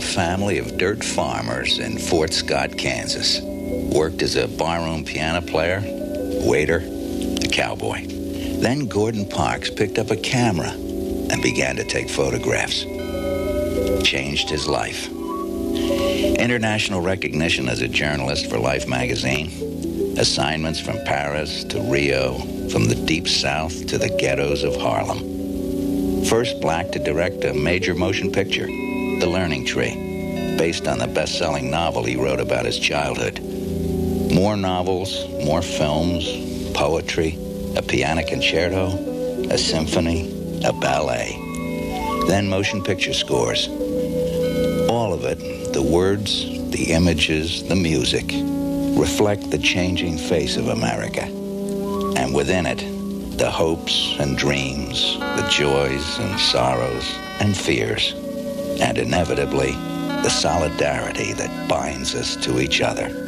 a family of dirt farmers in Fort Scott, Kansas. Worked as a barroom piano player, waiter, a cowboy. Then Gordon Parks picked up a camera and began to take photographs. Changed his life. International recognition as a journalist for Life magazine. Assignments from Paris to Rio, from the Deep South to the ghettos of Harlem. First black to direct a major motion picture, The Learning Tree, based on the best-selling novel he wrote about his childhood. More novels, more films, poetry, a piano concerto, a symphony, a ballet. Then motion picture scores. All of it, the words, the images, the music, reflect the changing face of America. And within it, the hopes and dreams, the joys and sorrows and fears, and inevitably, the solidarity that binds us to each other.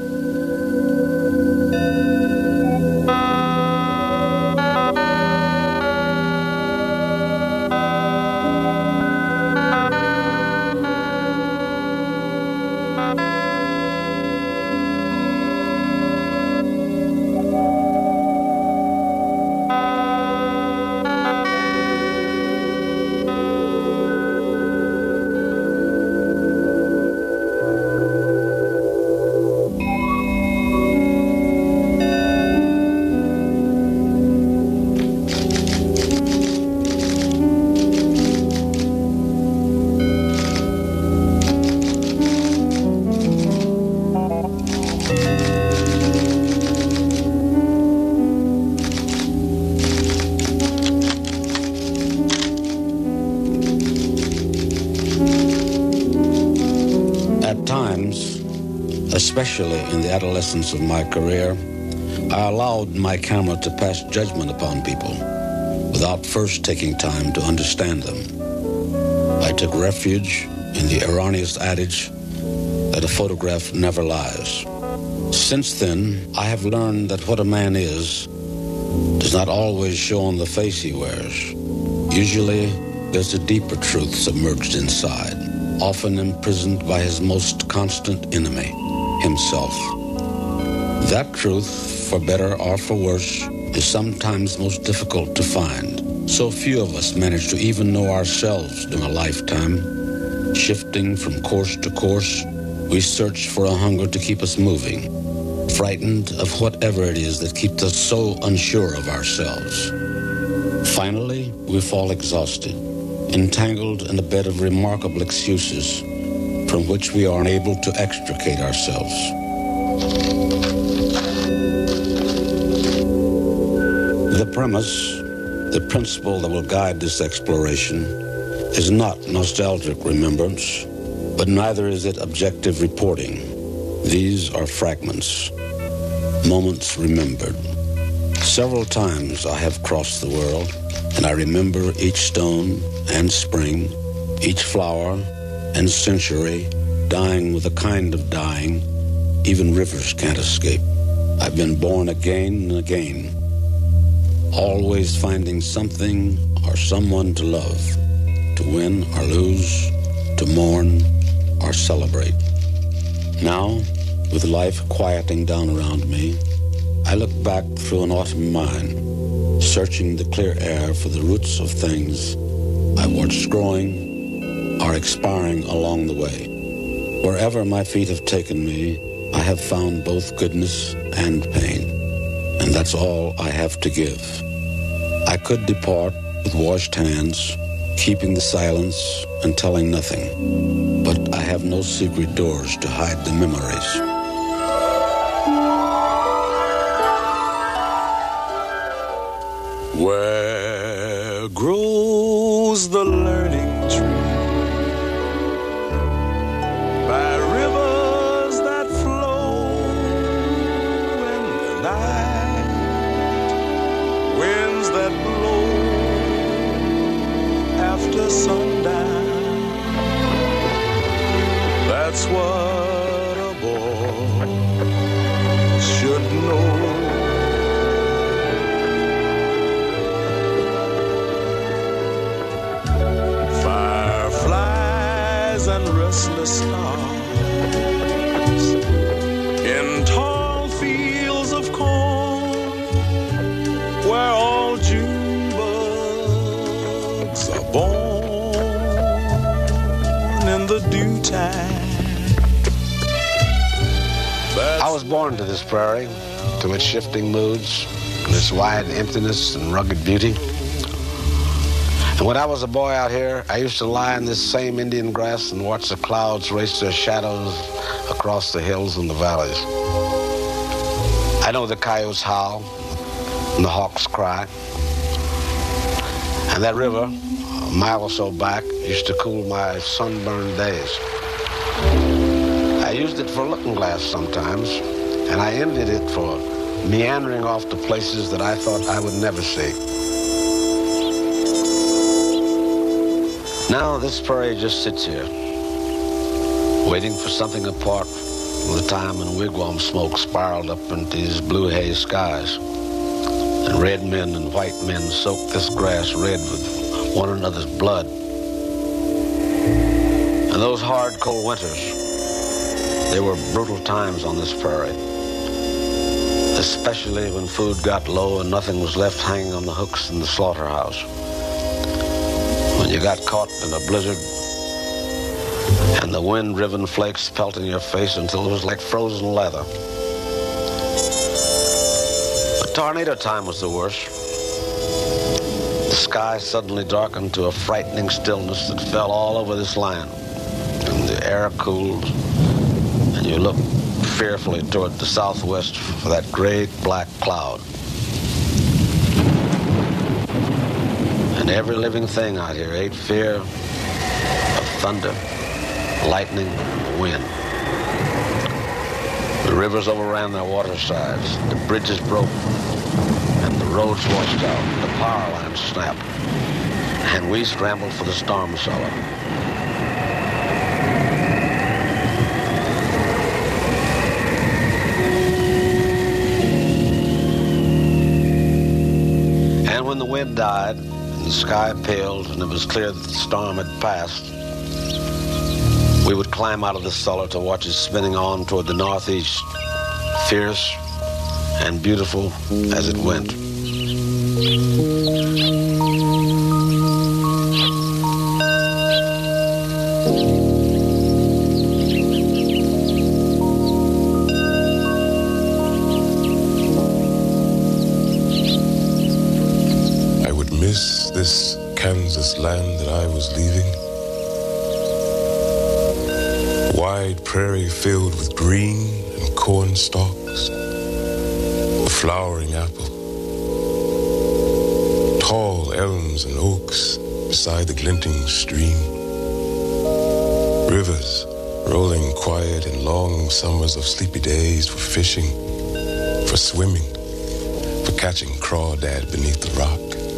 Especially in the adolescence of my career, I allowed my camera to pass judgment upon people without first taking time to understand them. I took refuge in the erroneous adage that a photograph never lies. Since then, I have learned that what a man is does not always show on the face he wears. Usually, there's a deeper truth submerged inside, often imprisoned by his most constant enemy, himself. That truth, for better or for worse, is sometimes most difficult to find. So few of us manage to even know ourselves during a lifetime. Shifting from course to course, we search for a hunger to keep us moving, frightened of whatever it is that keeps us so unsure of ourselves. Finally, we fall exhausted, entangled in a bed of remarkable excuses from which we are unable to extricate ourselves. The premise, the principle that will guide this exploration, is not nostalgic remembrance, but neither is it objective reporting. These are fragments, moments remembered. Several times I have crossed the world, and I remember each stone and spring, each flower and century, dying with a kind of dying even rivers can't escape. I've been born again and again, always finding something or someone to love, to win or lose, to mourn or celebrate. Now, with life quieting down around me, I look back through an autumn mind, searching the clear air for the roots of things I watched growing or expiring along the way. Wherever my feet have taken me, I have found both goodness and pain, and that's all I have to give. I could depart with washed hands, keeping the silence and telling nothing, but I have no secret doors to hide the memories. Where grows the learning tree? By rivers that flow in the night, winds that blow after sundown. That's what a boy should know. rivers and restless stars, in tall fields of corn, where all June bugs are born in the dew time. I was born to this prairie, to its shifting moods, and its wide emptiness and rugged beauty. And when I was a boy out here, I used to lie in this same Indian grass and watch the clouds race their shadows across the hills and the valleys. I know the coyotes howl and the hawks cry. And that river, a mile or so back, used to cool my sunburned days. I used it for a looking glass sometimes, and I envied it for meandering off to places that I thought I would never see. Now this prairie just sits here, waiting for something apart from the time when wigwam smoke spiraled up into these blue haze skies, and red men and white men soaked this grass red with one another's blood. And those hard, cold winters, they were brutal times on this prairie, especially when food got low and nothing was left hanging on the hooks in the slaughterhouse. When you got caught in a blizzard and the wind-driven flakes pelting your face until it was like frozen leather. But tornado time was the worst. The sky suddenly darkened to a frightening stillness that fell all over this land, and the air cooled, and you looked fearfully toward the southwest for that great black cloud. And every living thing out here ate fear of thunder, lightning, wind. The rivers overran their watersides, the bridges broke, and the roads washed out, the power lines snapped, and we scrambled for the storm cellar. And when the wind died, and the sky paled, and it was clear that the storm had passed, we would climb out of the cellar to watch it spinning on toward the northeast, fierce and beautiful as it went. I would miss this Kansas land that I was leaving. Wide prairie filled with green and corn stalks, a flowering apple, tall elms and oaks beside the glinting stream, rivers rolling quiet in long summers of sleepy days for fishing, for swimming, for catching crawdad beneath the rock,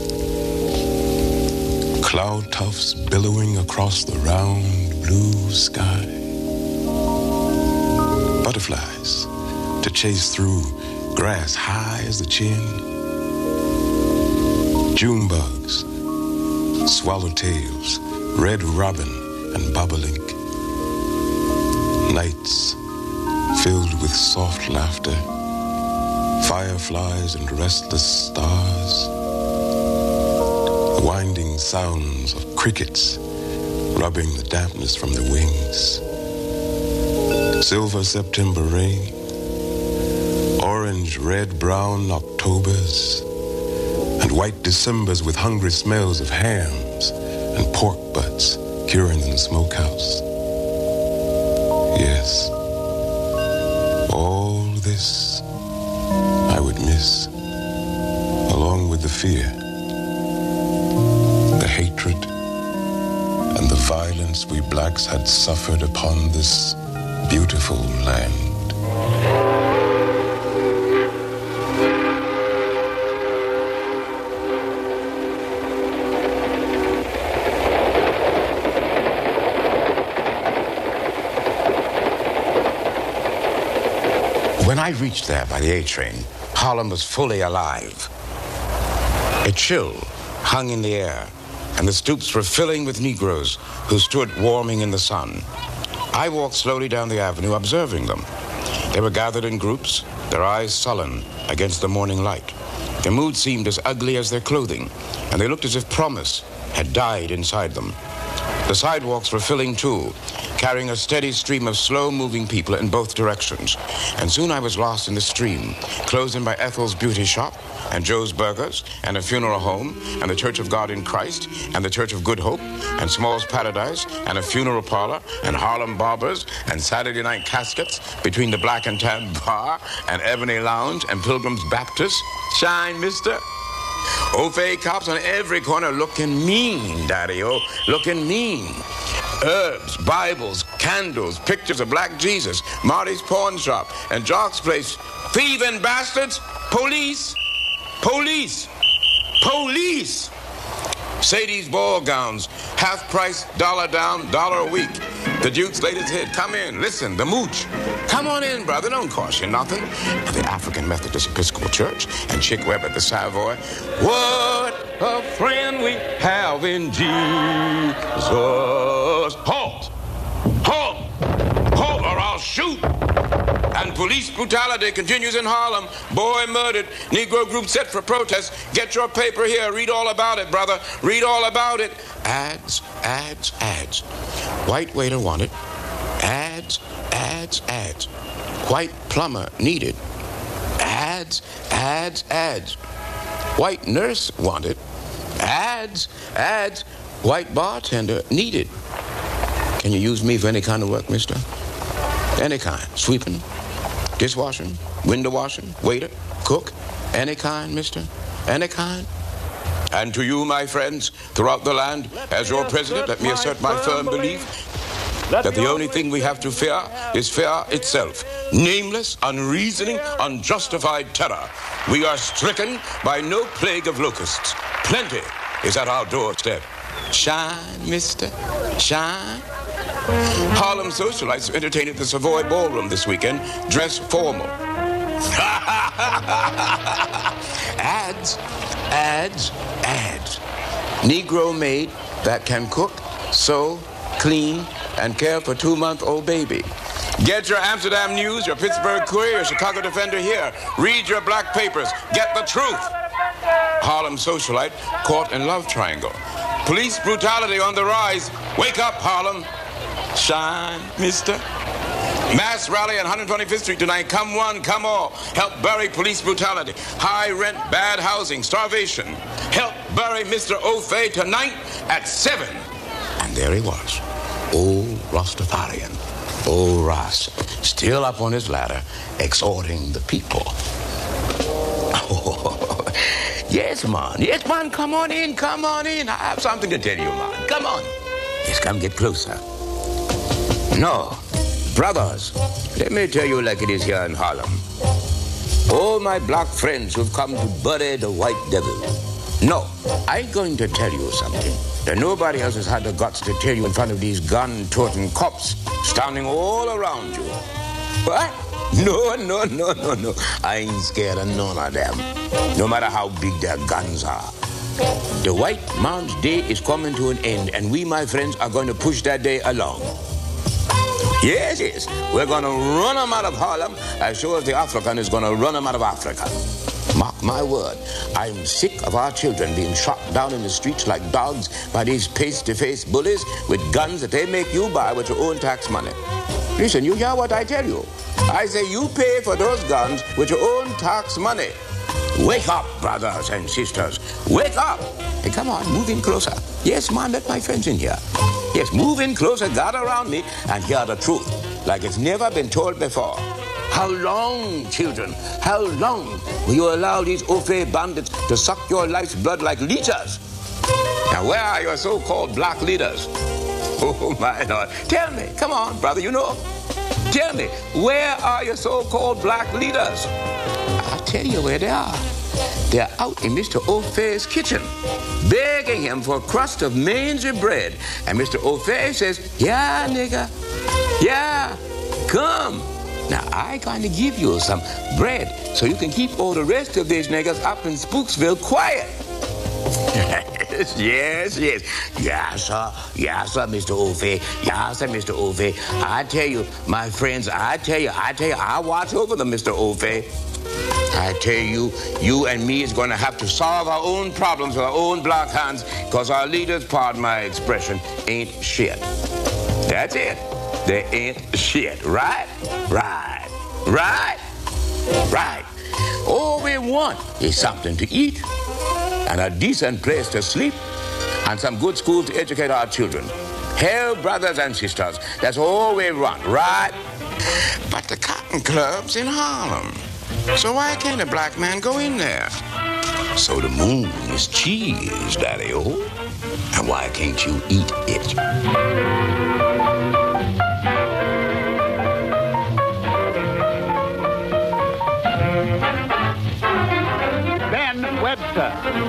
cloud tufts billowing across the round blue sky, butterflies to chase through grass high as the chin, June bugs, swallowtails, red robin, and bobolink, nights filled with soft laughter, fireflies and restless stars, winding sounds of crickets rubbing the dampness from their wings, silver September rain, orange, red, brown Octobers, and white Decembers with hungry smells of hams and pork butts curing in the smokehouse. Yes, all this I would miss, along with the fear, the hatred, and the violence we blacks had suffered upon this beautiful land. When I reached there by the A train, Harlem was fully alive. A chill hung in the air, and the stoops were filling with Negroes who stood warming in the sun. I walked slowly down the avenue, observing them. They were gathered in groups, their eyes sullen against the morning light. Their mood seemed as ugly as their clothing, and they looked as if promise had died inside them. The sidewalks were filling too, carrying a steady stream of slow-moving people in both directions. And soon I was lost in the stream, closed in by Ethel's Beauty Shop, and Joe's Burgers, and a funeral home, and the Church of God in Christ, and the Church of Good Hope, and Small's Paradise, and a funeral parlor, and Harlem Barbers, and Saturday night caskets, between the Black and Tan Bar, and Ebony Lounge, and Pilgrim's Baptist. Shine, mister. Ofe cops on every corner looking mean, Daddy-o, looking mean. Herbs, Bibles, candles, pictures of Black Jesus, Marty's pawn shop, and Jock's place. Thieving bastards! Police! Police! Police! Sadie's ball gowns, half price, $1 down, $1 a week. The Duke's latest hit. Come in, listen, the mooch. Come on in, brother, don't cost you nothing. The African Methodist Episcopal Church and Chick Webb at the Savoy. What a friend we have in Jesus. Halt! Halt! Halt or I'll shoot! And police brutality continues in Harlem. Boy murdered. Negro group set for protest. Get your paper here. Read all about it, brother. Read all about it. Ads, ads, ads. White waiter wanted. Ads, ads, ads. White plumber needed. Ads, ads, ads. White nurse wanted. Ads, ads. White bartender needed. Can you use me for any kind of work, mister? Any kind. Sweeping, dishwashing, window washing, waiter, cook. Any kind, mister? Any kind? And to you, my friends, throughout the land, as your president, let me assert my firm belief that the only thing we have to fear is fear itself. Nameless, unreasoning, unjustified terror. We are stricken by no plague of locusts. Plenty is at our doorstep. Shine, mister, shine. Harlem socialites are entertained at the Savoy Ballroom this weekend, dressed formal. Ads, ads, ads. Negro maid that can cook, sew, clean, and care for 2-month-old baby. Get your Amsterdam News, your Pittsburgh Courier, your Chicago Defender here. Read your black papers. Get the truth. Harlem socialite caught in love triangle. Police brutality on the rise. Wake up, Harlem. Shine, mister. Mass rally on 125th Street tonight. Come one, come all. Help bury police brutality. High rent, bad housing, starvation. Help bury Mr. Ofe tonight at 7. And there he was. Old Rastafarian. Old Ras. Still up on his ladder, exhorting the people. Oh, yes, man. Yes, man. Come on in. Come on in. I have something to tell you, man. Come on. Yes, come get closer. No, brothers, let me tell you like it is here in Harlem. All my black friends who've come to bury the white devil. No, I'm going to tell you something that nobody else has had the guts to tell you in front of these gun-toting cops standing all around you. What? No. I ain't scared of none of them, no matter how big their guns are. The white man's day is coming to an end, and we, my friends, are going to push that day along. Yes. We're going to run them out of Harlem as sure as the African is going to run them out of Africa. Mark my word, I'm sick of our children being shot down in the streets like dogs by these face-to-face bullies with guns that they make you buy with your own tax money. Listen, you hear what I tell you? I say you pay for those guns with your own tax money. Wake up, brothers and sisters. Wake up. Hey, come on, move in closer. Yes, man, let my friends in here. Yes, move in closer, gather around me, and hear the truth, like it's never been told before. How long, children, how long will you allow these Ofe bandits to suck your life's blood like leechers? Now, where are your so-called black leaders? Oh, my Lord. Tell me, come on, brother, you know. Tell me, where are your so-called black leaders? I'll tell you where they are. They're out in Mr. Ofe's kitchen, begging him for a crust of mangy bread. And Mr. Ofe says, yeah, nigga, yeah, come. Now, I gonna give you some bread so you can keep all the rest of these niggas up in Spooksville quiet. Yes, sir, Mr. Ophé. Yes, sir, Mr. Ophé. I tell you, my friends, I watch over them, Mr. Ophé. I tell you, you and me is going to have to solve our own problems with our own block hands, because our leaders, pardon my expression, ain't shit. That's it. They ain't shit, right? Right. All we want is something to eat, and a decent place to sleep, and some good schools to educate our children. Hell, brothers and sisters, that's all we want, right? But the Cotton Club's in Harlem, so why can't a black man go in there? So the moon is cheese, Daddy-o, and why can't you eat it? Ben Webster.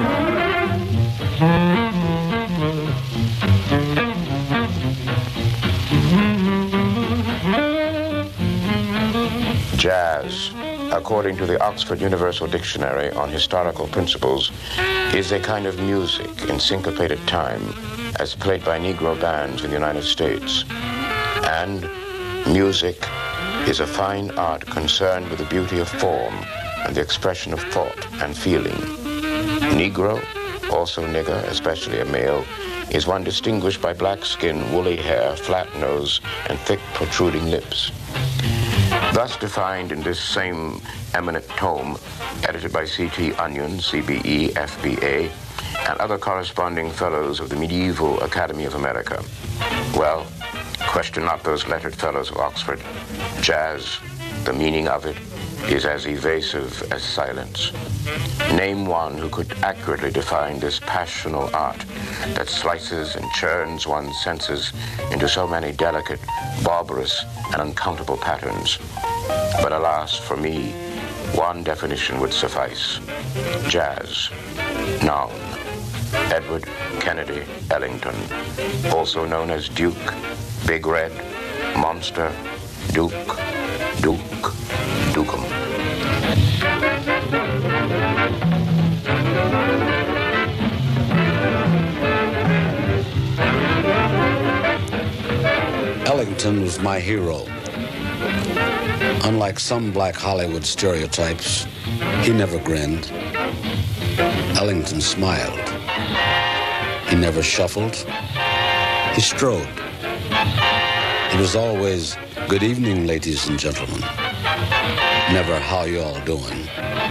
Jazz, according to the Oxford Universal Dictionary on Historical Principles, is a kind of music in syncopated time as played by Negro bands in the United States. And music is a fine art concerned with the beauty of form and the expression of thought and feeling. Negro, also nigger, especially a male, is one distinguished by black skin, woolly hair, flat nose, and thick protruding lips. Thus defined in this same eminent tome, edited by C.T. Onion, CBE, FBA, and other corresponding fellows of the Medieval Academy of America. Well, question not those lettered fellows of Oxford. Jazz, the meaning of it, is as evasive as silence. Name one who could accurately define this passional art that slices and churns one's senses into so many delicate, barbarous, and uncountable patterns. But alas, for me, one definition would suffice. Jazz. Noun. Edward Kennedy Ellington, also known as Duke, Big Red, Monster, Duke, Dukem. Ellington was my hero. Unlike some black Hollywood stereotypes, he never grinned. Ellington smiled. He never shuffled. He strode. It was always, "Good evening, ladies and gentlemen." Never, "How y'all doing?"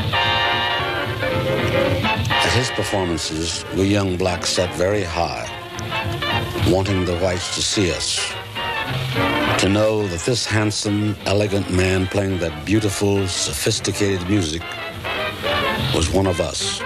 At his performances, we young blacks sat very high, wanting the whites to see us, to know that this handsome, elegant man playing that beautiful, sophisticated music was one of us.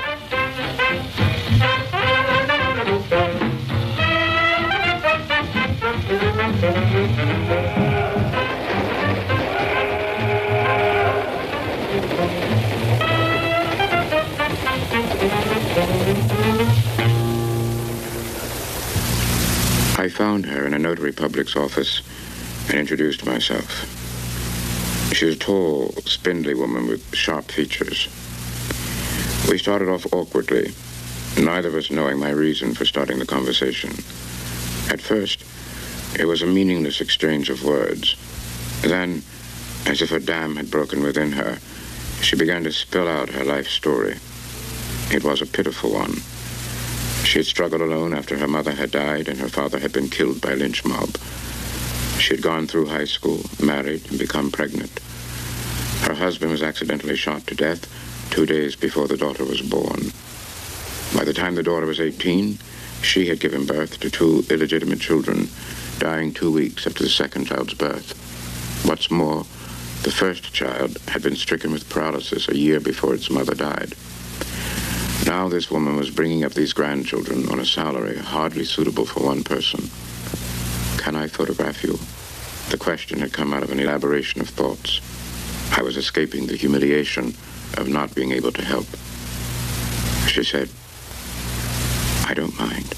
I found her in a notary public's office and introduced myself. She was a tall, spindly woman with sharp features. We started off awkwardly, neither of us knowing my reason for starting the conversation. At first, it was a meaningless exchange of words. Then, as if a dam had broken within her, she began to spill out her life story. It was a pitiful one. She had struggled alone after her mother had died and her father had been killed by a lynch mob. She had gone through high school, married, and become pregnant. Her husband was accidentally shot to death 2 days before the daughter was born. By the time the daughter was 18, she had given birth to 2 illegitimate children, dying 2 weeks after the second child's birth. What's more, the first child had been stricken with paralysis a year before its mother died. Now this woman was bringing up these grandchildren on a salary hardly suitable for one person. Can I photograph you? The question had come out of an elaboration of thoughts. I was escaping the humiliation of not being able to help. She said, "I don't mind."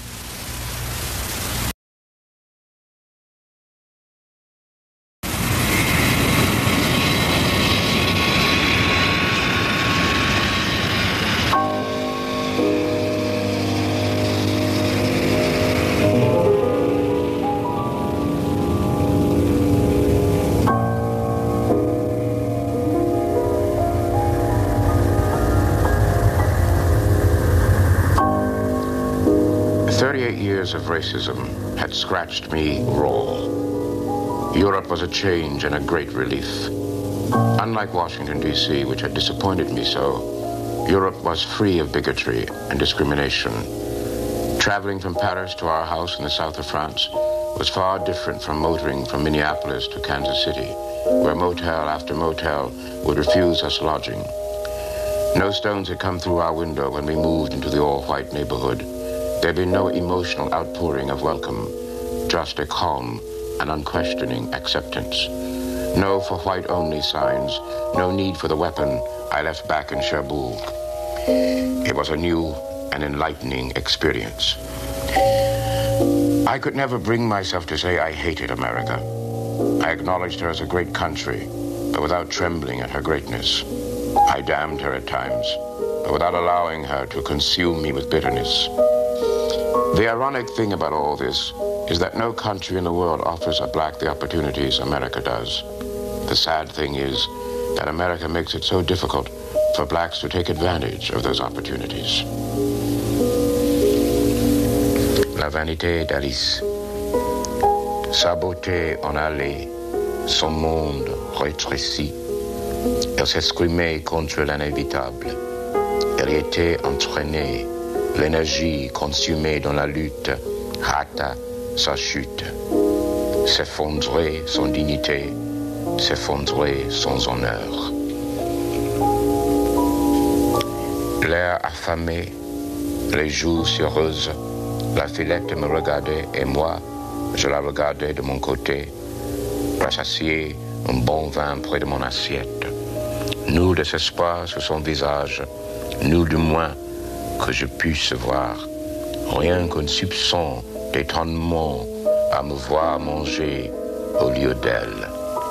years of racism had scratched me raw. Europe was a change and a great relief. Unlike Washington, D.C., which had disappointed me so, Europe was free of bigotry and discrimination. Traveling from Paris to our house in the south of France was far different from motoring from Minneapolis to Kansas City, where motel after motel would refuse us lodging. No stones had come through our window when we moved into the all-white neighborhood. There had been no emotional outpouring of welcome, just a calm and unquestioning acceptance. No for white-only signs, no need for the weapon I left back in Cherbourg. It was a new and enlightening experience. I could never bring myself to say I hated America. I acknowledged her as a great country, but without trembling at her greatness. I damned her at times, but without allowing her to consume me with bitterness. The ironic thing about all this is that no country in the world offers a black the opportunities America does. The sad thing is that America makes it so difficult for blacks to take advantage of those opportunities. La vanité d'Alice. Sa beauté en allée, son monde rétréci. Elle s'escrimait contre l'inévitable. Elle y était entraînée. L'énergie consumée dans la lutte hâta sa chute. S'effondrait son dignité, s'effondrait son honneur. L'air affamé, les joues heureuses, la fillette me regardait et moi, je la regardais de mon côté, rassasié, un bon vin près de mon assiette. Nul désespoir sur son visage, nul du moins que je puisse voir, rien qu'un soupçon d'étonnement à me voir manger au lieu d'elle.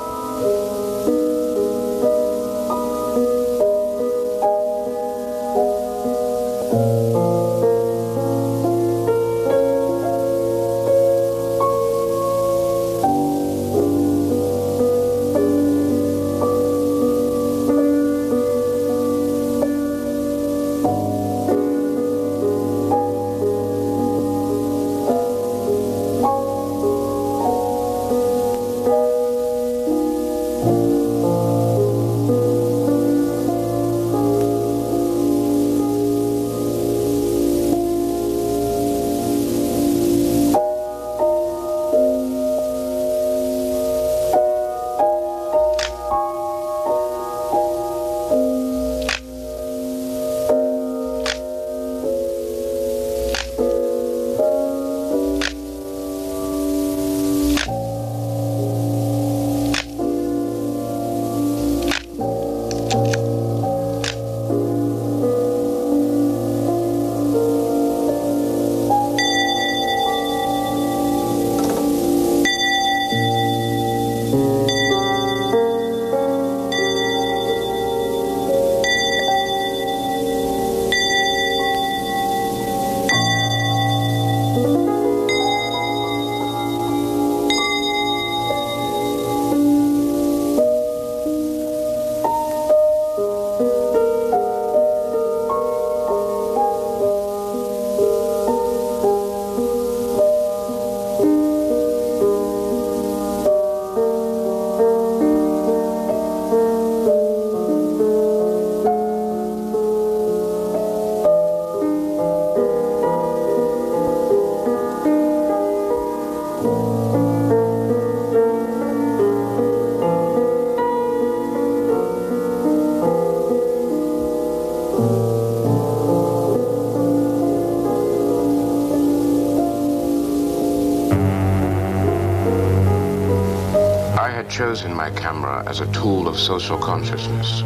Chosen my camera as a tool of social consciousness.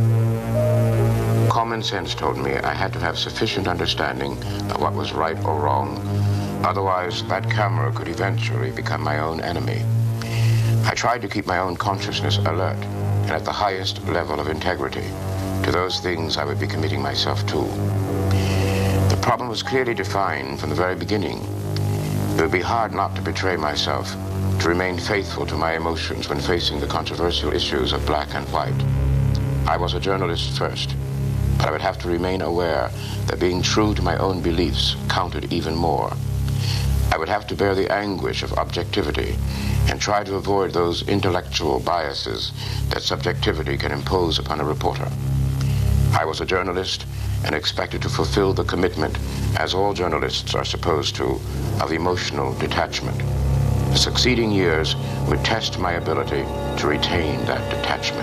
Common sense told me I had to have sufficient understanding of what was right or wrong. Otherwise, that camera could eventually become my own enemy. I tried to keep my own consciousness alert and at the highest level of integrity to those things I would be committing myself to. The problem was clearly defined from the very beginning. It would be hard not to betray myself, to remain faithful to my emotions when facing the controversial issues of black and white. I was a journalist first, but I would have to remain aware that being true to my own beliefs counted even more. I would have to bear the anguish of objectivity and try to avoid those intellectual biases that subjectivity can impose upon a reporter. I was a journalist and expected to fulfill the commitment, as all journalists are supposed to, of emotional detachment. The succeeding years would test my ability to retain that detachment.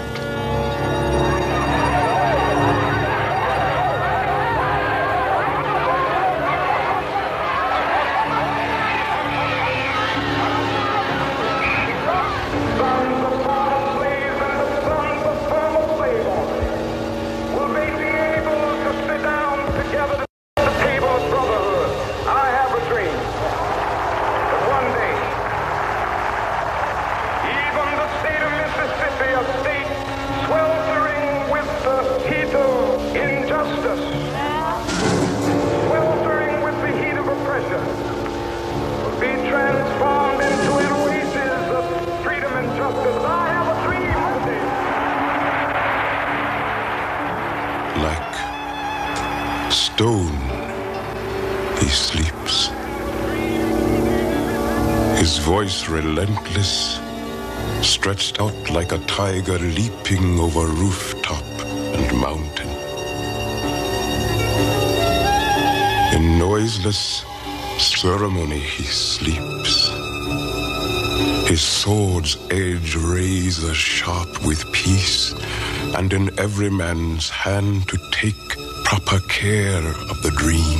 Stone, he sleeps. His voice relentless, stretched out like a tiger leaping over rooftop and mountain. In noiseless ceremony he sleeps. His sword's edge razor sharp with peace, and in every man's hand to take proper care of the dream.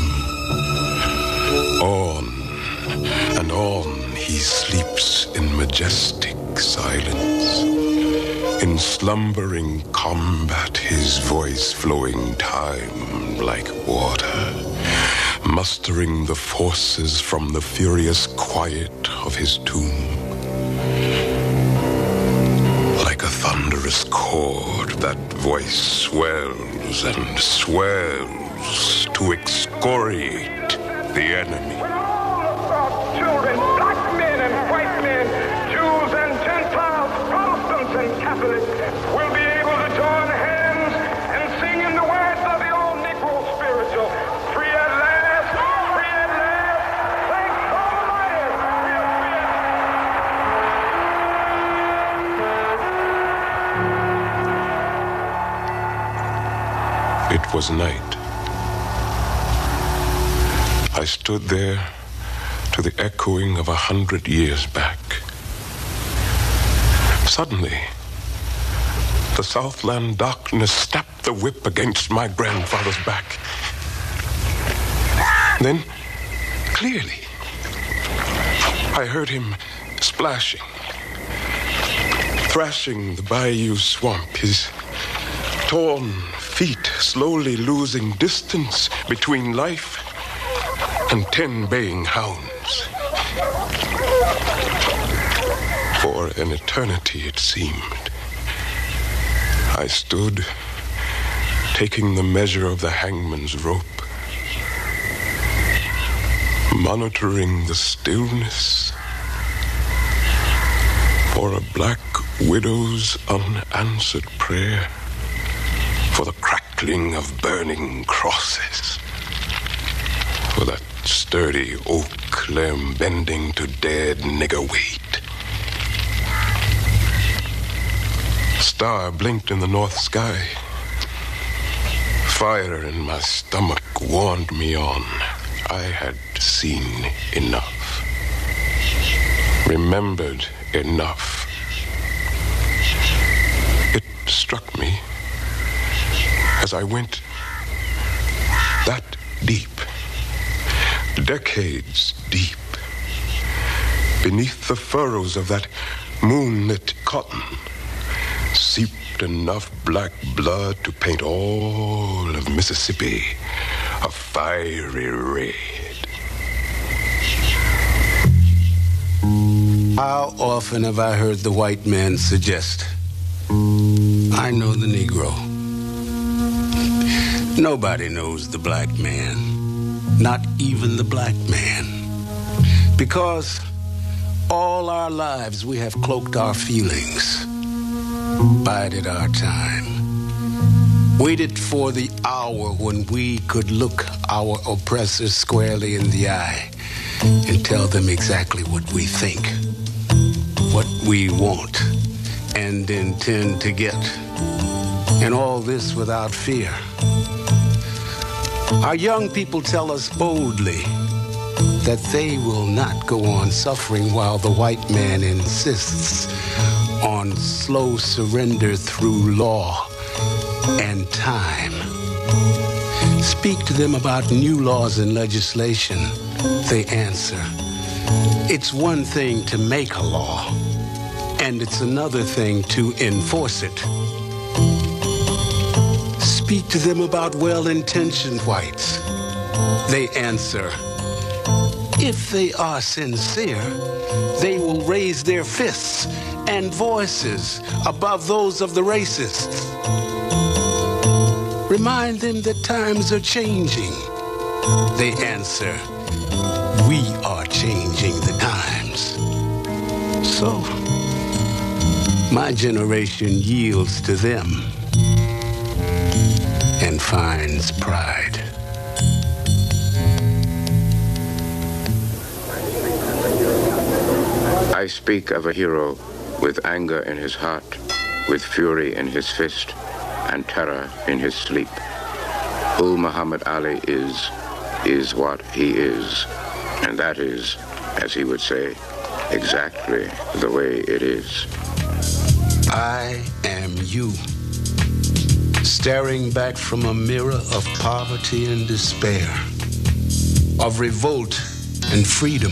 On and on he sleeps in majestic silence. In slumbering combat his voice flowing time like water, mustering the forces from the furious quiet of his tomb. Like a thunderous chord, that voice swells and swells to excoriate the enemy. When all of our children, black men and white men, Jews and Gentiles, Protestants and Catholics, will be able to join hands and sing in the words of the old Negro spiritual, free at last, free at last, thanks Almighty, we are free at last. It was night. I stood there to the echoing of 100 years back. Suddenly, the Southland darkness snapped the whip against my grandfather's back. Then, clearly, I heard him splashing, thrashing the bayou swamp, his torn feet slowly losing distance between life and 10 baying hounds. For an eternity, it seemed, I stood taking the measure of the hangman's rope, monitoring the stillness for a black widow's unanswered prayer, for the crackling of burning crosses, for that sturdy oak limb bending to dead nigger weight. Star blinked in the north sky. Fire in my stomach warned me on. I had seen enough, remembered enough. It struck me as I went that deep, decades deep, beneath the furrows of that moonlit cotton, seeped enough black blood to paint all of Mississippi a fiery red. How often have I heard the white man suggest, I know the Negro. Nobody knows the black man, not even the black man. Because all our lives we have cloaked our feelings, bided our time, waited for the hour when we could look our oppressors squarely in the eye and tell them exactly what we think, what we want, and intend to get. And all this without fear. Our young people tell us boldly that they will not go on suffering while the white man insists on slow surrender through law and time. Speak to them about new laws and legislation. They answer, it's one thing to make a law, and it's another thing to enforce it. Speak to them about well-intentioned whites. They answer, if they are sincere, they will raise their fists and voices above those of the racists. Remind them that times are changing. They answer, we are changing the times. So, my generation yields to them and finds pride. I speak of a hero with anger in his heart, with fury in his fist, and terror in his sleep. Who Muhammad Ali is what he is. And that is, as he would say, exactly the way it is. I am you, staring back from a mirror of poverty and despair, of revolt and freedom.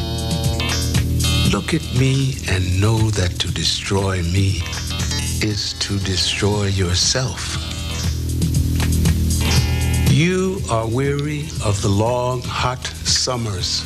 Look at me and know that to destroy me is to destroy yourself. You are weary of the long, hot summers.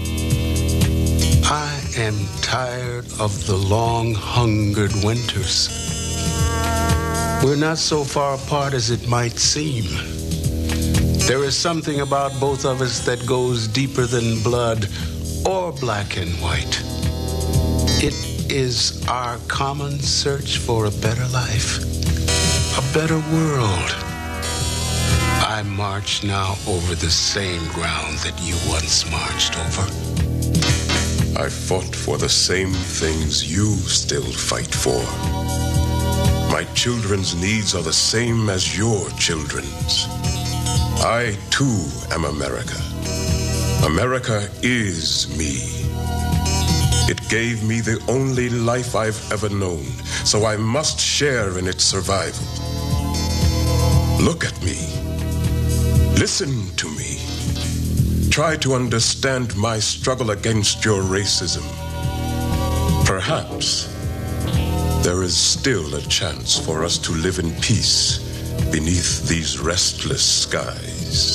I am tired of the long, hungered winters. We're not so far apart as it might seem. There is something about both of us that goes deeper than blood or black and white. It is our common search for a better life, a better world. I march now over the same ground that you once marched over. I fought for the same things you still fight for. My children's needs are the same as your children's. I, too, am America. America is me. It gave me the only life I've ever known, so I must share in its survival. Look at me. Listen to me. Try to understand my struggle against your racism. Perhaps there is still a chance for us to live in peace beneath these restless skies.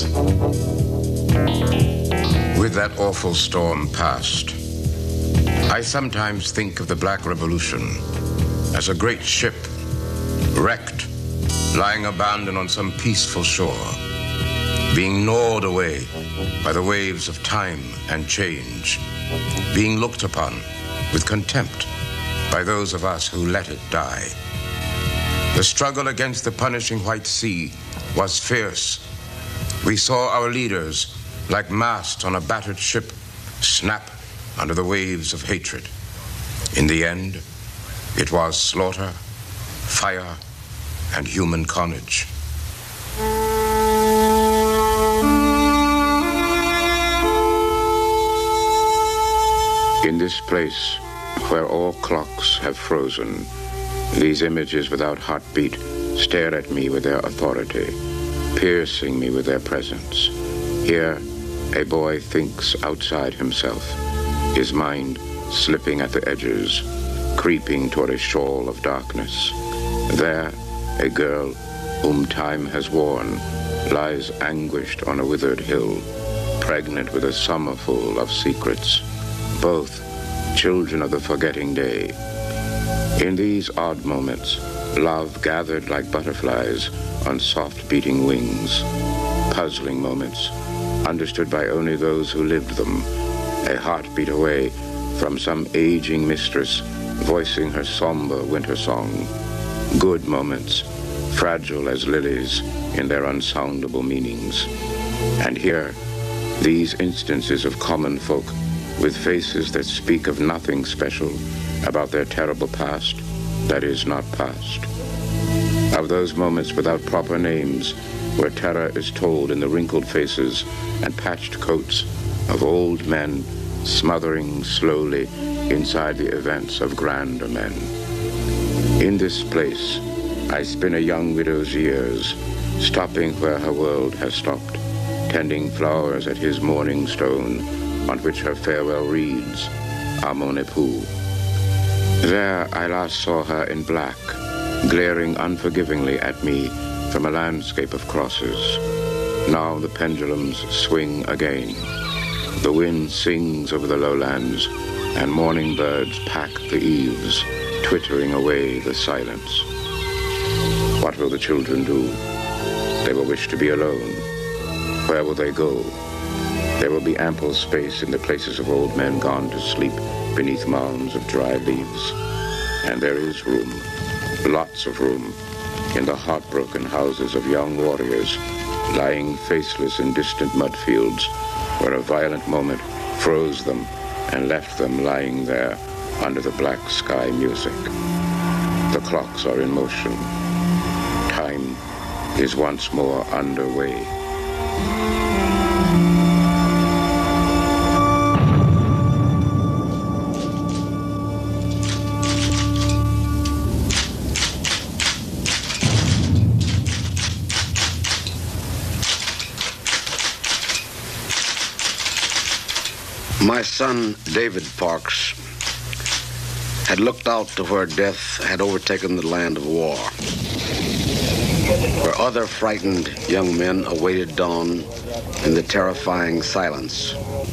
With that awful storm past, I sometimes think of the Black Revolution as a great ship, wrecked, lying abandoned on some peaceful shore, being gnawed away by the waves of time and change, being looked upon with contempt by those of us who let it die. The struggle against the punishing white sea was fierce. We saw our leaders, like masts on a battered ship, snap under the waves of hatred. In the end, it was slaughter, fire, and human carnage. In this place, where all clocks have frozen, these images without heartbeat stare at me with their authority, piercing me with their presence. Here, a boy thinks outside himself, his mind slipping at the edges, creeping toward a shawl of darkness. There, a girl whom time has worn lies anguished on a withered hill, pregnant with a summer full of secrets, both children of the forgetting day. In these odd moments, love gathered like butterflies on soft beating wings, puzzling moments, understood by only those who lived them, a heartbeat away from some aging mistress voicing her somber winter song. Good moments, fragile as lilies in their unsoundable meanings. And here, These instances of common folk with faces that speak of nothing special about their terrible past that is not past. Of those moments without proper names where terror is told in the wrinkled faces and patched coats of old men smothering slowly inside the events of grander men. In this place, I spin a young widow's years, stopping where her world has stopped, tending flowers at his mourning stone, on which her farewell reads, "A mon époux." There I last saw her in black, glaring unforgivingly at me from a landscape of crosses. Now the pendulums swing again. The wind sings over the lowlands, and morning birds pack the eaves, twittering away the silence. What will the children do? They will wish to be alone. Where will they go? There will be ample space in the places of old men gone to sleep beneath mounds of dry leaves. And there is room, lots of room, in the heartbroken houses of young warriors, lying faceless in distant mud fields, where a violent moment froze them and left them lying there under the black sky music. The clocks are in motion. Time is once more underway. My son, David Parks, had looked out to where death had overtaken the land of war, where other frightened young men awaited dawn in the terrifying silence.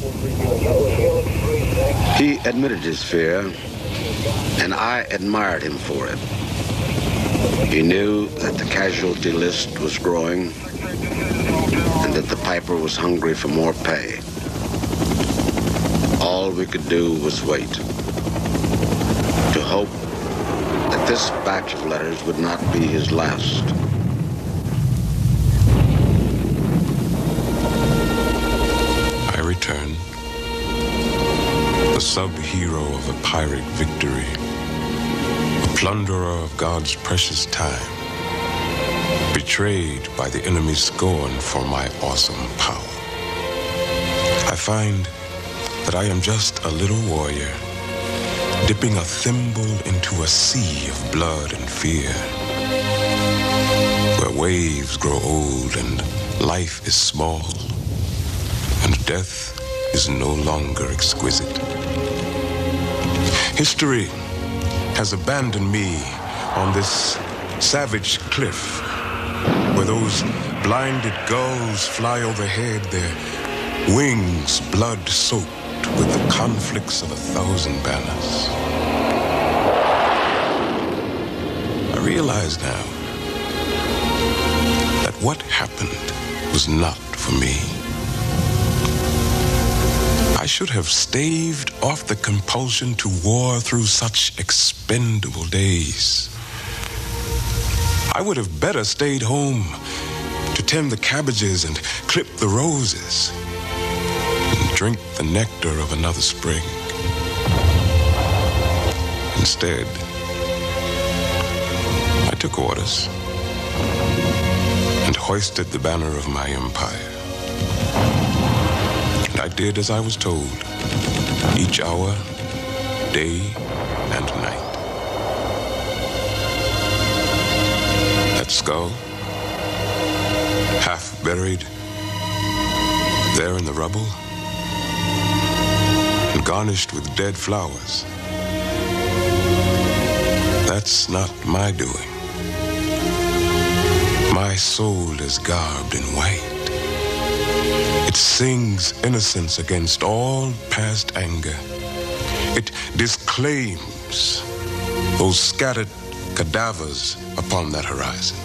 He admitted his fear, and I admired him for it. He knew that the casualty list was growing and that the piper was hungry for more pay. All we could do was wait, to hope that this batch of letters would not be his last. I returned, the sub-hero of a pirate victory, a plunderer of God's precious time, betrayed by the enemy's scorn for my awesome power. I find that I am just a little warrior, dipping a thimble into a sea of blood and fear, where waves grow old and life is small, and death is no longer exquisite. History has abandoned me on this savage cliff, where those blinded gulls fly overhead, their wings blood-soaked with the conflicts of 1,000 banners. I realize now that what happened was not for me. I should have staved off the compulsion to war through such expendable days. I would have better stayed home to tend the cabbages and clip the roses, drink the nectar of another spring. Instead, I took orders and hoisted the banner of my empire. And I did as I was told, each hour, day and night. That skull, half buried there in the rubble, garnished with dead flowers. That's not my doing. My soul is garbed in white. It sings innocence against all past anger. It disclaims those scattered cadavers upon that horizon.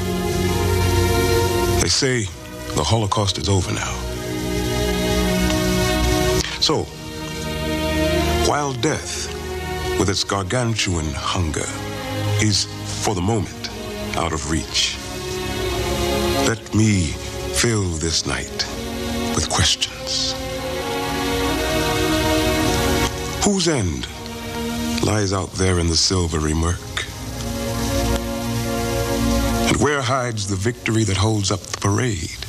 They say the Holocaust is over now. So, while death, with its gargantuan hunger, is for the moment out of reach, let me fill this night with questions. Whose end lies out there in the silvery murk? And where hides the victory that holds up the parade?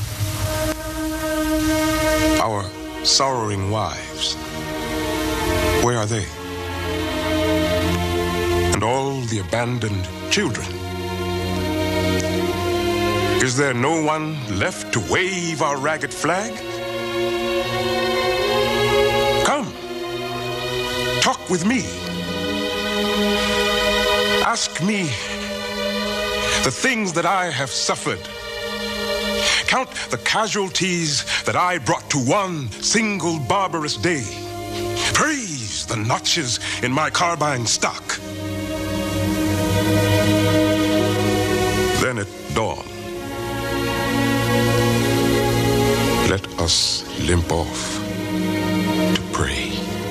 Our sorrowing wives, where are they? And all the abandoned children? Is there no one left to wave our ragged flag? Come, talk with me. Ask me the things that I have suffered. Count the casualties that I brought to one single barbarous day. Praise the notches in my carbine stock. Then at dawn, let us limp off to pray.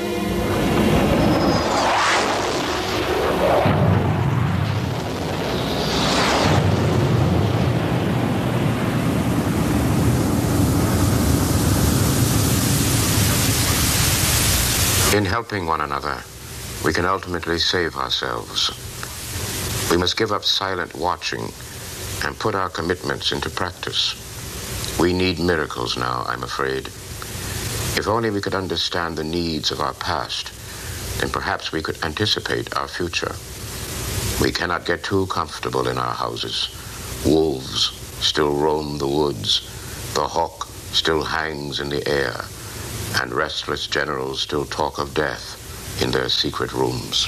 In helping one another, we can ultimately save ourselves. We must give up silent watching and put our commitments into practice. We need miracles now, I'm afraid. If only we could understand the needs of our past, then perhaps we could anticipate our future. We cannot get too comfortable in our houses. Wolves still roam the woods. The hawk still hangs in the air. And restless generals still talk of death in their secret rooms.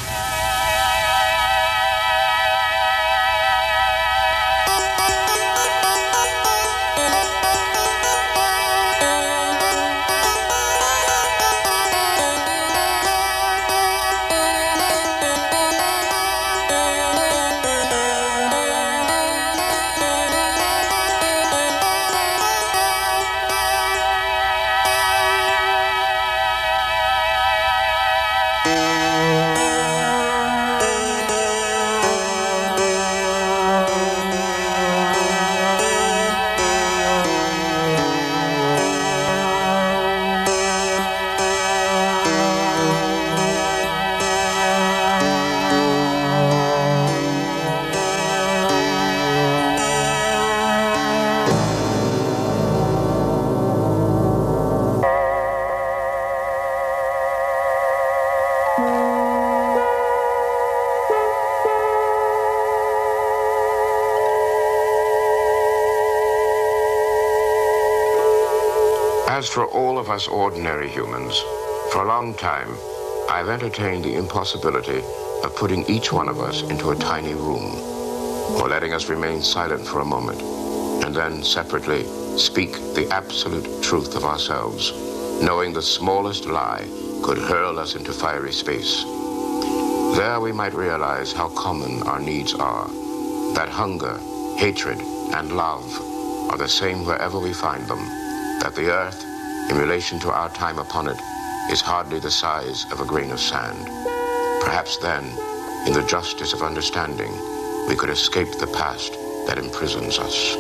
As for all of us ordinary humans, for a long time, I've entertained the impossibility of putting each one of us into a tiny room, or letting us remain silent for a moment, and then separately speak the absolute truth of ourselves, knowing the smallest lie could hurl us into fiery space. There we might realize how common our needs are, that hunger, hatred, and love are the same wherever we find them, that the earth, in relation to our time upon it, is hardly the size of a grain of sand. Perhaps then, in the justice of understanding, we could escape the past that imprisons us.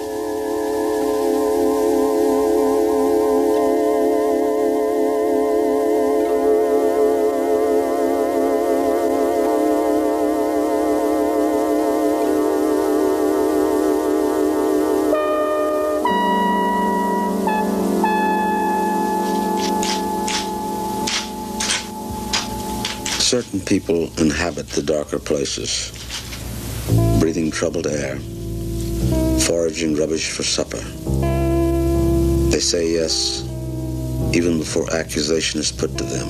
Certain people inhabit the darker places, breathing troubled air, foraging rubbish for supper. They say yes, even before accusation is put to them.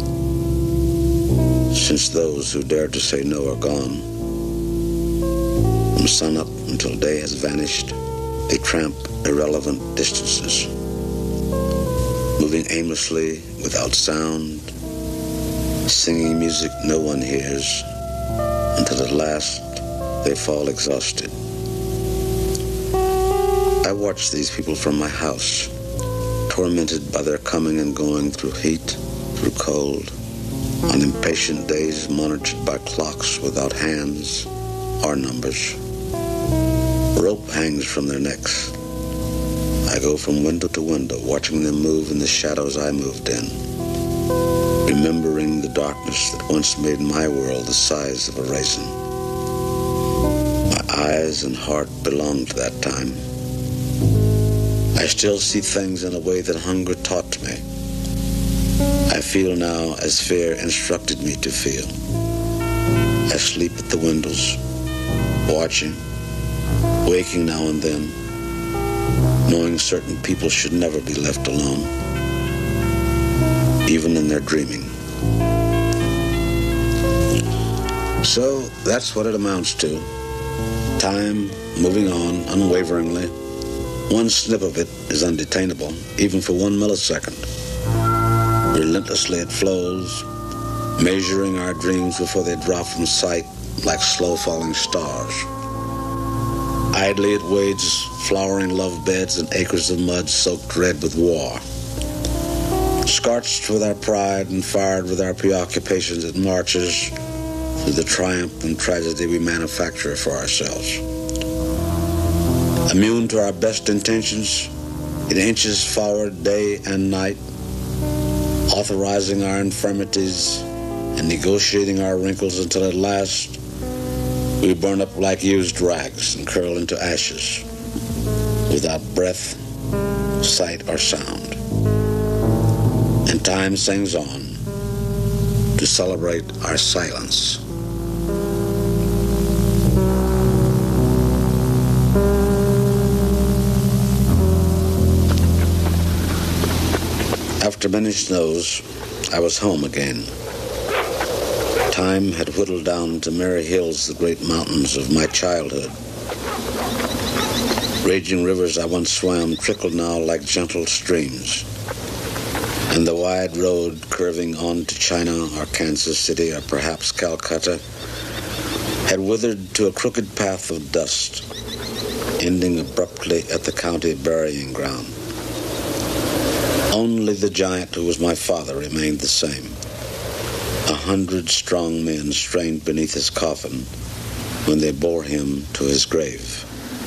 Since those who dared to say no are gone, from sunup until day has vanished, they tramp irrelevant distances, moving aimlessly without sound, singing music no one hears, until at last they fall exhausted. I watch these people from my house, tormented by their coming and going through heat, through cold, on impatient days monitored by clocks without hands or numbers. Rope hangs from their necks. I go from window to window, watching them move in the shadows I moved in, remembering the darkness that once made my world the size of a raisin. My eyes and heart belonged to that time. I still see things in a way that hunger taught me. I feel now as fear instructed me to feel. I sleep at the windows, watching, waking now and then, knowing certain people should never be left alone, even in their dreaming. So that's what it amounts to. Time moving on unwaveringly. One snip of it is undetainable, even for 1 millisecond. Relentlessly it flows, measuring our dreams before they drop from sight like slow-falling stars. Idly it wades flowering love beds and acres of mud soaked red with war. Scorched with our pride and fired with our preoccupations, it marches through the triumph and tragedy we manufacture for ourselves. Immune to our best intentions, it inches forward day and night, authorizing our infirmities and negotiating our wrinkles until at last we burn up like used rags and curl into ashes, without breath, sight, or sound. And time sings on to celebrate our silence. After many snows, I was home again. Time had whittled down to merry hills the great mountains of my childhood. Raging rivers I once swam trickled now like gentle streams, and the wide road curving on to China or Kansas City or perhaps Calcutta had withered to a crooked path of dust, ending abruptly at the county burying ground. Only the giant who was my father remained the same. 100 strong men strained beneath his coffin when they bore him to his grave.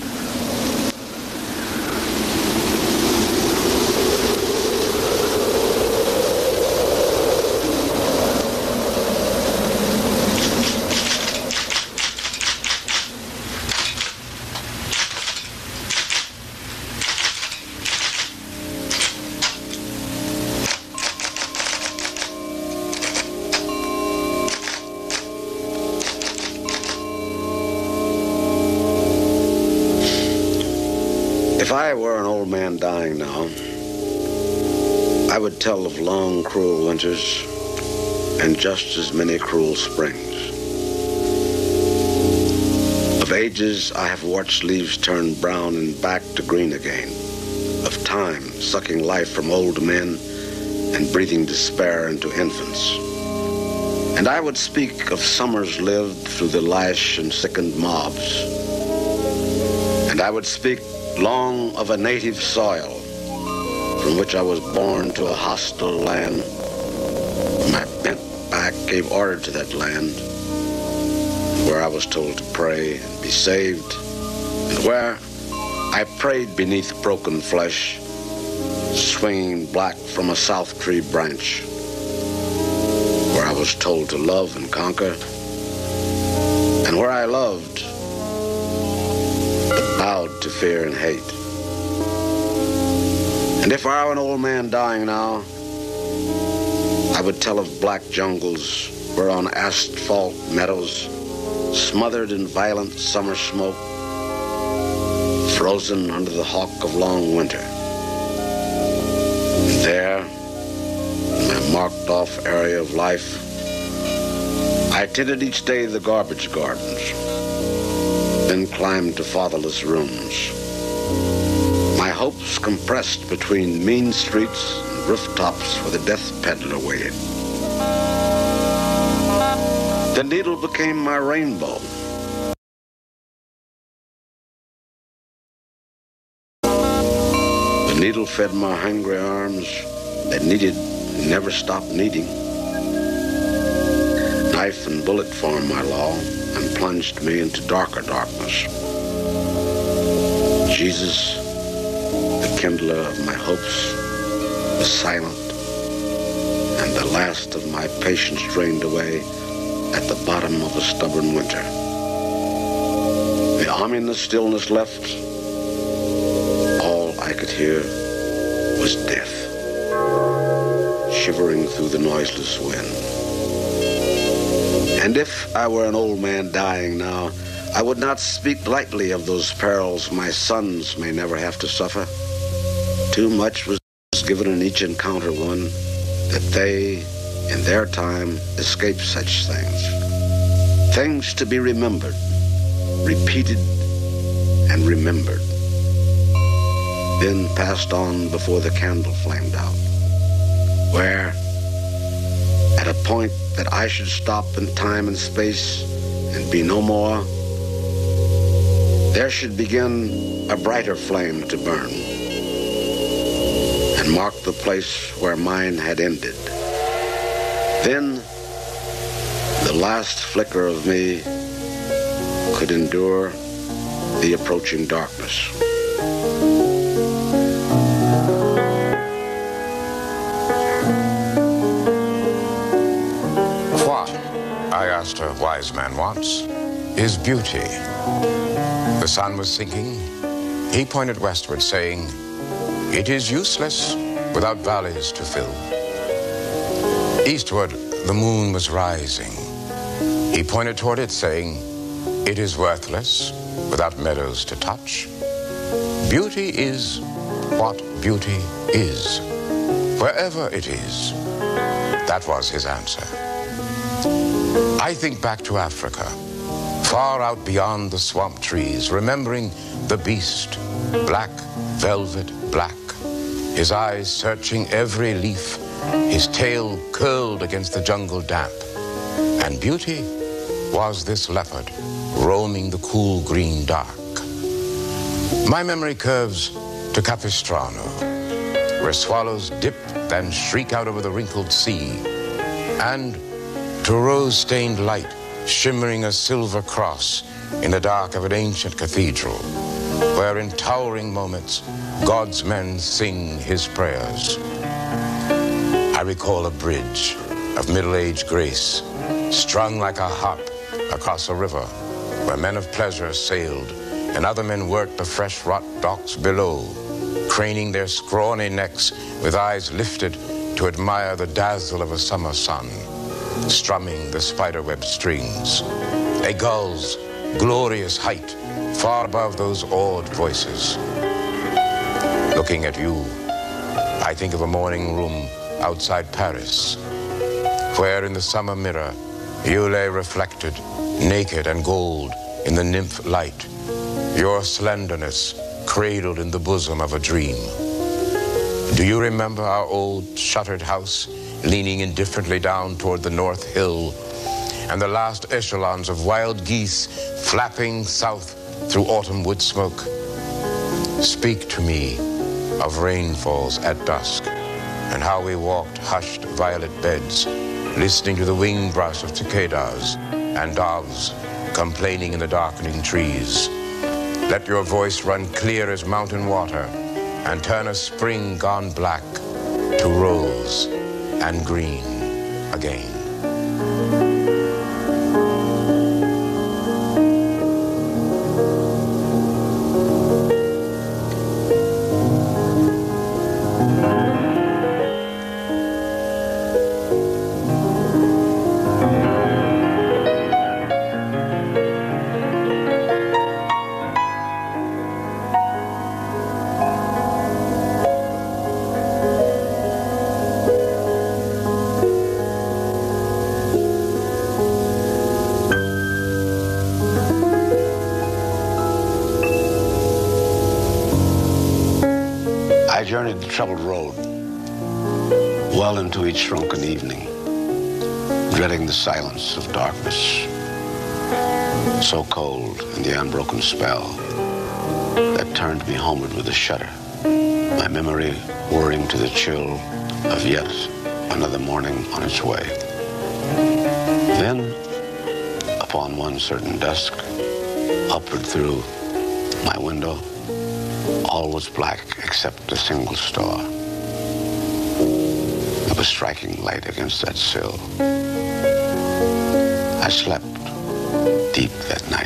If I were an old man dying now, I would tell of long, cruel winters and just as many cruel springs. Of ages I have watched leaves turn brown and back to green again. Of time sucking life from old men and breathing despair into infants. And I would speak of summers lived through the lash and sickened mobs. And I would speak long of a native soil from which I was born to a hostile land. My bent back gave order to that land, where I was told to pray and be saved, and where I prayed beneath broken flesh, swinging black from a south tree branch, where I was told to love and conquer, and where I loved but bowed to fear and hate. And if I were an old man dying now, I would tell of black jungles where on asphalt meadows, smothered in violent summer smoke, frozen under the hawk of long winter. And there, in my marked-off area of life, I tended each day the garbage gardens, then climbed to fatherless rooms. My hopes compressed between mean streets and rooftops where the death peddler waited. The needle became my rainbow. The needle fed my hungry arms that needed and never stopped needing. Knife and bullet formed my law and plunged me into darker darkness. Jesus, the kindler of my hopes, was silent, and the last of my patience drained away at the bottom of a stubborn winter. The ominous stillness left. All I could hear was death, shivering through the noiseless wind. And if I were an old man dying now, I would not speak lightly of those perils my sons may never have to suffer. Too much was given in each encounter one, that they, in their time, escape such things. Things to be remembered, repeated, and remembered. Then passed on before the candle flamed out, where, at a point that I should stop in time and space and be no more, there should begin a brighter flame to burn and mark the place where mine had ended. Then, the last flicker of me could endure the approaching darkness. What, I asked a wise man once, is beauty? The sun was sinking. He pointed westward, saying, "It is useless without valleys to fill." Eastward, the moon was rising. He pointed toward it, saying, "It is worthless without meadows to touch." Beauty is what beauty is, wherever it is. That was his answer. I think back to Africa, far out beyond the swamp trees, remembering the beast, black, velvet black, his eyes searching every leaf, his tail curled against the jungle damp. And beauty was this leopard roaming the cool green dark. My memory curves to Capistrano, where swallows dip then shriek out over the wrinkled sea, and to rose-stained light shimmering a silver cross in the dark of an ancient cathedral, where in towering moments God's men sing his prayers. I recall a bridge of middle-aged grace, strung like a harp across a river, where men of pleasure sailed and other men worked the fresh wrought docks below, craning their scrawny necks with eyes lifted to admire the dazzle of a summer sun, strumming the spiderweb strings. A gull's glorious height far above those awed voices. Looking at you, I think of a morning room outside Paris, where in the summer mirror you lay reflected, naked and gold in the nymph light, your slenderness cradled in the bosom of a dream. Do you remember our old shuttered house leaning indifferently down toward the North Hill, and the last echelons of wild geese flapping south through autumn wood smoke? Speak to me of rainfalls at dusk, and how we walked hushed violet beds, listening to the wing brush of cicadas and doves complaining in the darkening trees. Let your voice run clear as mountain water and turn a spring gone black to rose and green again. I journeyed the troubled road well into each shrunken evening, dreading the silence of darkness, so cold in the unbroken spell that turned me homeward with a shudder, my memory whirring to the chill of yet another morning on its way. Then, upon one certain dusk, upward through my window, All was black except a single star. It was striking light against that sill. I slept deep that night.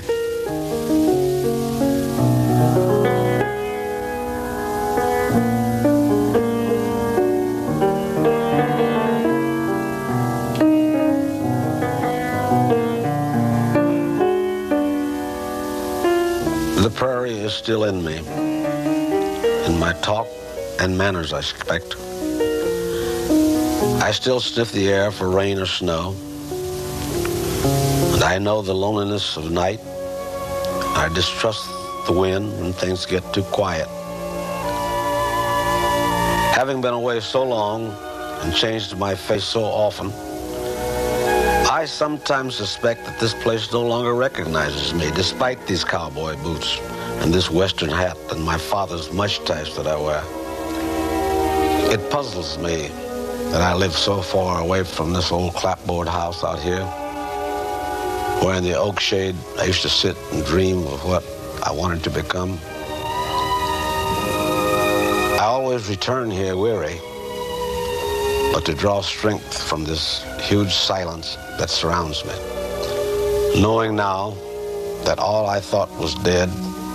The prairie is still in me, in my talk and manners, I suspect. I still sniff the air for rain or snow, and I know the loneliness of night. I distrust the wind when things get too quiet. Having been away so long and changed my face so often, I sometimes suspect that this place no longer recognizes me, despite these cowboy boots and this western hat and my father's mustache that I wear. It puzzles me that I live so far away from this old clapboard house out here, where in the oak shade I used to sit and dream of what I wanted to become. I always return here weary, but to draw strength from this huge silence that surrounds me, knowing now that all I thought was dead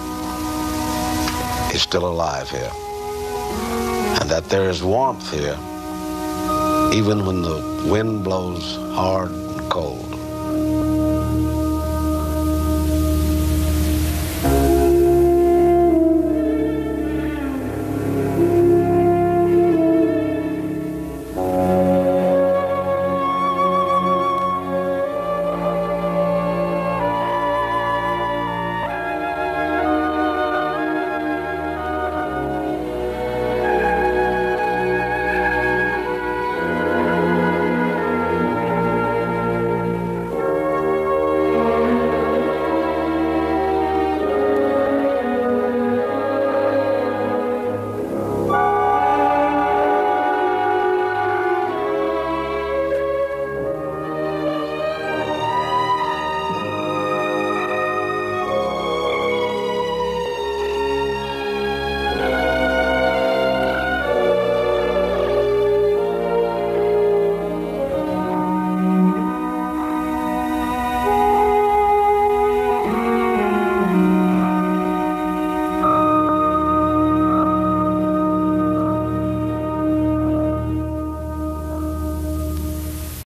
is still alive here, and that there is warmth here, even when the wind blows hard and cold.